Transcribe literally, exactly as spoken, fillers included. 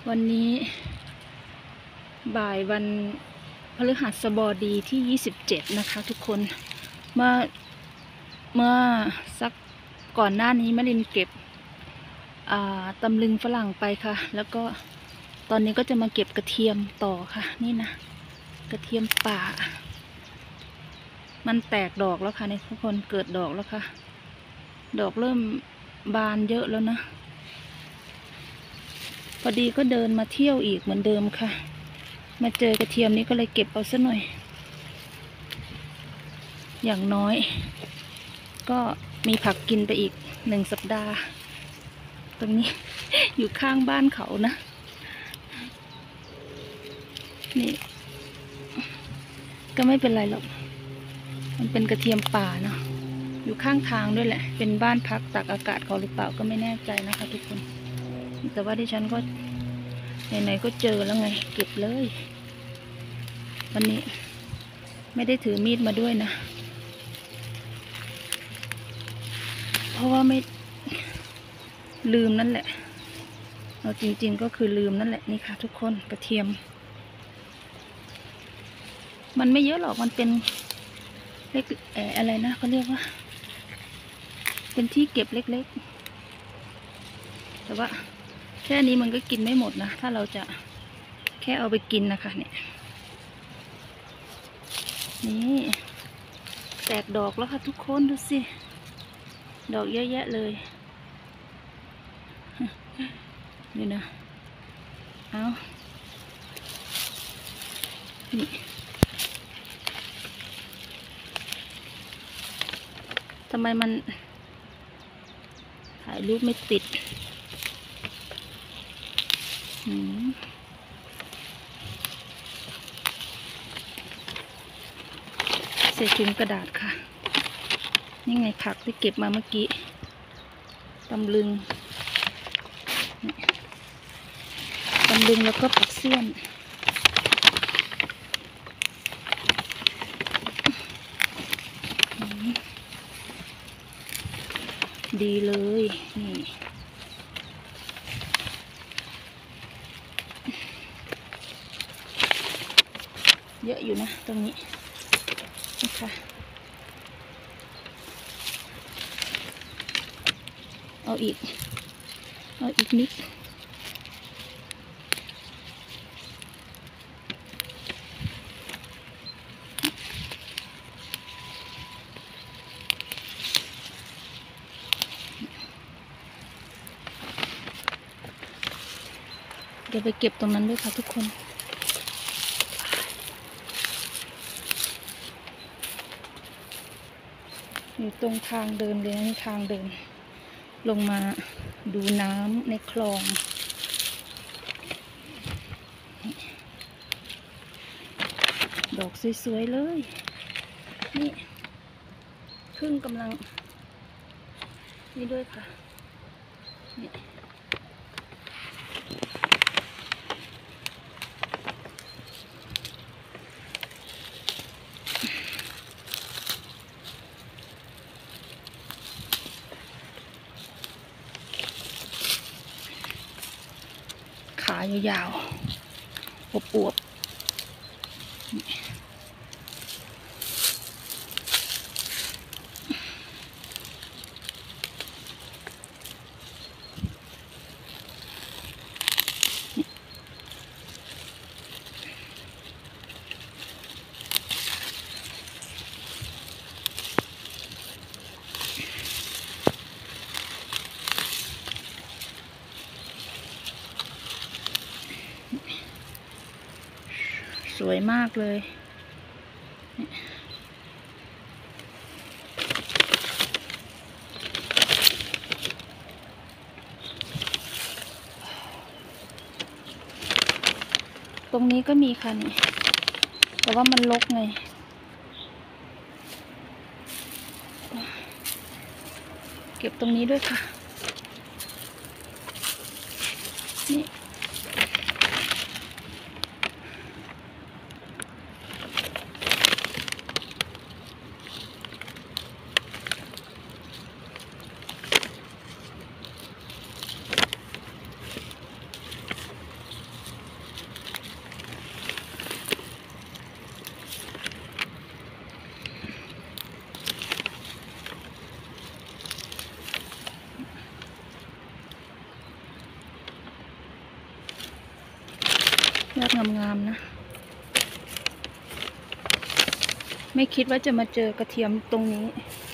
วันนี้บ่ายวันพฤหัสบดีที่ยี่สิบเจ็ดนะคะทุกคนเมื่อเมื่อสักก่อนหน้านี้มะลินเก็บตำลึงฝรั่งไปค่ะแล้วก็ตอนนี้ก็จะมาเก็บกระเทียมต่อค่ะนี่นะกระเทียมป่ามันแตกดอกแล้วค่ะในทุกคนเกิดดอกแล้วค่ะดอกเริ่มบานเยอะแล้วนะพอดีก็เดินมาเที่ยวอีกเหมือนเดิมค่ะมาเจอกระเทียมนี้ก็เลยเก็บเอาซะหน่อยอย่างน้อยก็มีผักกินไปอีกหนึ่งสัปดาห์ตรงนี้ อยู่ข้างบ้านเขานะนี่ก็ไม่เป็นไรหรอกมันเป็นกระเทียมป่าเนาะอยู่ข้างทางด้วยแหละเป็นบ้านพักตากอากาศเขาหรือเปล่าก็ไม่แน่ใจนะคะทุกคนแต่ว่าที่ฉันก็ไหนๆก็เจอแล้วไงเก็บเลยวันนี้ไม่ได้ถือมีดมาด้วยนะเพราะว่าไม่ลืมนั่นแหละเอาจริงๆก็คือลืมนั่นแหละนี่ค่ะทุกคนกระเทียมมันไม่เยอะหรอกมันเป็นเล็กแออะไรนะเขาเรียกว่าเป็นที่เก็บเล็กๆแต่ว่าแค่นี้มันก็กินไม่หมดนะถ้าเราจะแค่เอาไปกินนะคะเนี่ยนี่แตกดอกแล้วค่ะทุกคนดูสิดอกเยอะแยะเลยนี่นะเอานี่ทำไมมันถ่ายรูปไม่ติดอืมใส่ถุงกระดาษค่ะนี่ไงผักที่เก็บมาเมื่อกี้ตำลึงตำลึงแล้วก็ผักเสี้ยนดีเลยนี่เยอะอยู่นะตรงนี้นะคะเอาอีกเอาอีกนิดเดี๋ยวไปเก็บตรงนั้นด้วยค่ะทุกคนอยู่ตรงทางเดินเลยนะทางเดินลงมาดูน้ำในคลองดอกสวยๆเลยนี่พึ่งกำลังนี่ด้วยค่ะนี่ขายาวๆอวบๆสวยมากเลยตรงนี้ก็มีค่ะนี่แต่ว่ามันรกไงเก็บตรงนี้ด้วยค่ะนี่อดงามๆนะไม่คิดว่าจะมาเจอกระเทียมตรงนี้